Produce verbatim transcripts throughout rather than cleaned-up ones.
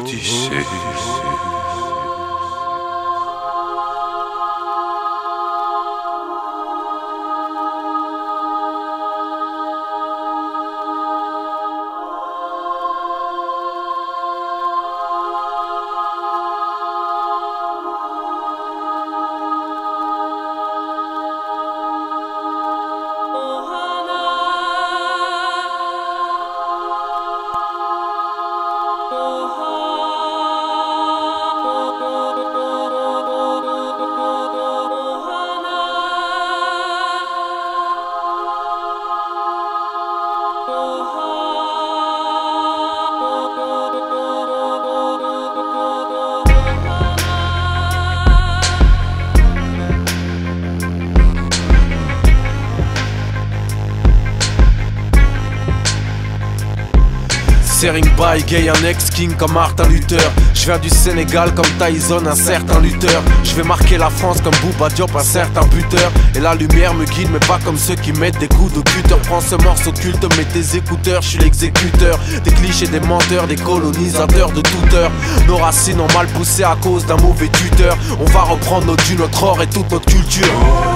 Odyssée. Sering by gay, un ex-king comme Martin Luther. Je viens du Sénégal comme Tyson, un certain lutteur. Je vais marquer la France comme Bouba Diop, un certain buteur. Et la lumière me guide mais pas comme ceux qui mettent des coups de cutter. Prends ce morceau culte, mets tes écouteurs, je suis l'exécuteur des clichés, des menteurs, des colonisateurs de toute heure. Nos racines ont mal poussé à cause d'un mauvais tuteur. On va reprendre nos dunes, notre or et toute notre culture.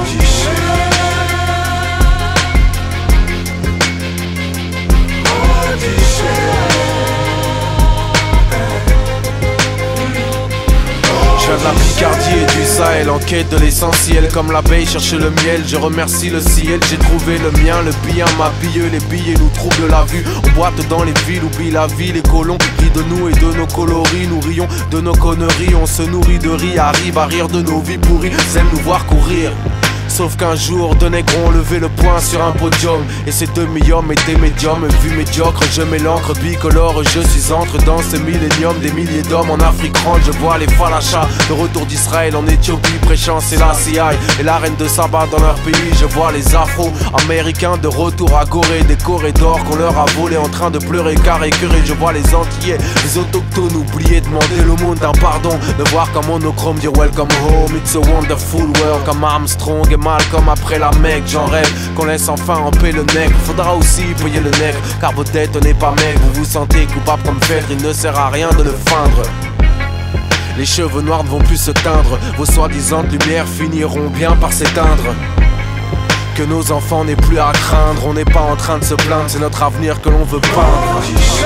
De la Picardie et du Sahel en quête de l'essentiel. Comme l'abeille cherche le miel, je remercie le ciel. J'ai trouvé le mien, le bien m'habille. Les billets nous troublent la vue. On boite dans les villes, oublie la vie. Les colons rient de nous et de nos coloris. Nous rions de nos conneries. On se nourrit de riz, arrive à rire de nos vies pourries. Ils aiment nous voir courir. Sauf qu'un jour, deux nègres ont levé le poing sur un podium. Et ces demi-hommes étaient médiums. Vu médiocre, je mets l'encre bicolore. Je suis entre dans ce millénium. Des milliers d'hommes en Afrique ronde. Je vois les falachas de retour d'Israël en Éthiopie, prêchant c'est la C I et la reine de Saba dans leur pays. Je vois les afro-américains de retour à Gorée. Des corridors qu'on leur a volé en train de pleurer car écœurés. Je vois les Antillais, les autochtones oubliés, demander le monde un pardon. De voir comme monochrome dire welcome home, it's a wonderful world. Comme Armstrong et Malcolm après la Mecque. J'en rêve qu'on laisse enfin en paix le nègre. Faudra aussi payer le nègre car vos têtes n'est pas maigre. Vous vous sentez coupable comme Phèdre, il ne sert à rien de le feindre. Les cheveux noirs ne vont plus se teindre. Vos soi-disant lumières finiront bien par s'éteindre. Que nos enfants n'aient plus à craindre. On n'est pas en train de se plaindre, c'est notre avenir que l'on veut peindre.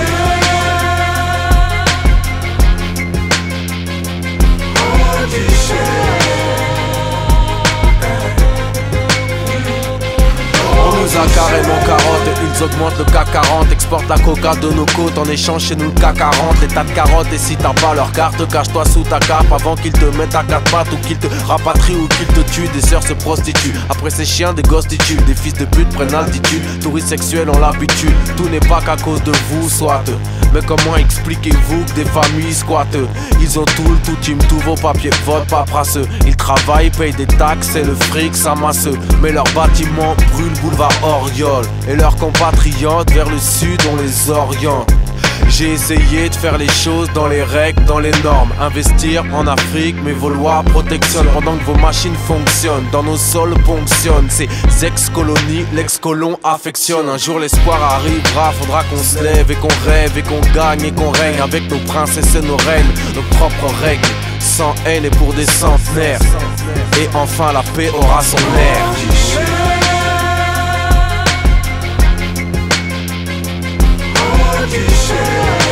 A carrément carotte, ils augmentent le C A C quarante, exportent la coca de nos côtes en échange chez nous le C A C quarante. Les tas de carottes et si t'as pas leur carte, cache-toi sous ta cape avant qu'ils te mettent à quatre pattes ou qu'ils te rapatrient ou qu'ils te tuent. Des sœurs se prostituent, après ces chiens des gosses titubes. Des fils de pute prennent altitude, touristes sexuels ont l'habitude. Tout n'est pas qu'à cause de vous, soit. Mais comment expliquez-vous que des familles squattent? Ils ont tout le tout team, tous vos papiers, votre paperasseux. Ils travaillent, payent des taxes et le fric s'amasse. Mais leurs bâtiments brûlent boulevard Oriol. Et leurs compatriotes vers le sud on les oriente. J'ai essayé de faire les choses dans les règles, dans les normes. Investir en Afrique, mais vos lois protectionnent pendant que vos machines fonctionnent. Dans nos sols ponctionnent ces ex-colonies, l'ex-colon affectionne. Un jour l'espoir arrivera, faudra qu'on se lève et qu'on rêve et qu'on gagne et qu'on règne avec nos princesses et nos reines, nos propres règles, sans haine et pour des centenaires. Et enfin la paix aura son air. Odyssée.